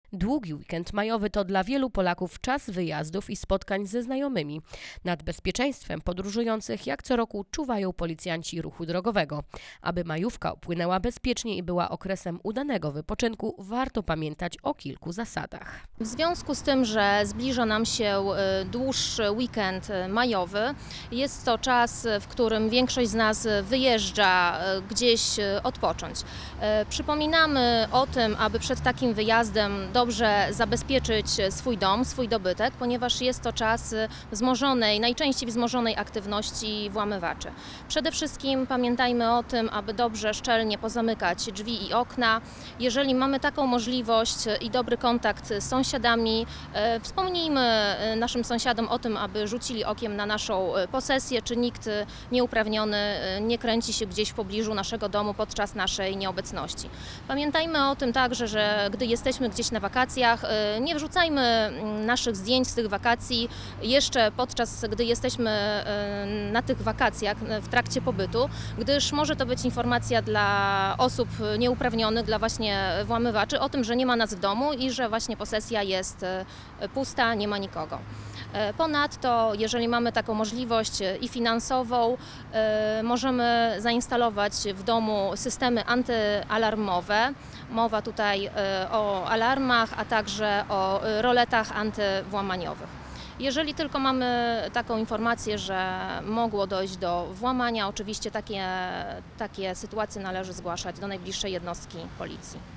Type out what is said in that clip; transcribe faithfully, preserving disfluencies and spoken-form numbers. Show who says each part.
Speaker 1: Długi weekend majowy to dla wielu Polaków czas wyjazdów i spotkań ze znajomymi. Nad bezpieczeństwem podróżujących jak co roku czuwają policjanci ruchu drogowego. Aby majówka upłynęła bezpiecznie i była okresem udanego wypoczynku, warto pamiętać o kilku zasadach.
Speaker 2: W związku z tym, że zbliża nam się dłuższy weekend majowy, jest to czas, w którym większość z nas wyjeżdża gdzieś odpocząć. Przypominamy o tym, aby przed takim wyjazdem dobrze zabezpieczyć swój dom, swój dobytek, ponieważ jest to czas wzmożonej, najczęściej wzmożonej aktywności włamywaczy. Przede wszystkim pamiętajmy o tym, aby dobrze, szczelnie pozamykać drzwi i okna. Jeżeli mamy taką możliwość i dobry kontakt z sąsiadami, wspomnijmy naszym sąsiadom o tym, aby rzucili okiem na naszą posesję, czy nikt nieuprawniony nie kręci się gdzieś w pobliżu naszego domu podczas naszej nieobecności. Pamiętajmy o tym także, że gdy jesteśmy gdzieś na wakacjach, nie wrzucajmy naszych zdjęć z tych wakacji jeszcze podczas gdy jesteśmy na tych wakacjach w trakcie pobytu, gdyż może to być informacja dla osób nieuprawnionych, dla właśnie włamywaczy o tym, że nie ma nas w domu i że właśnie posesja jest pusta, nie ma nikogo. Ponadto, jeżeli mamy taką możliwość i finansową, możemy zainstalować w domu systemy antyalarmowe. Mowa tutaj o alarmach, a także o roletach antywłamaniowych. Jeżeli tylko mamy taką informację, że mogło dojść do włamania, oczywiście takie, takie sytuacje należy zgłaszać do najbliższej jednostki policji.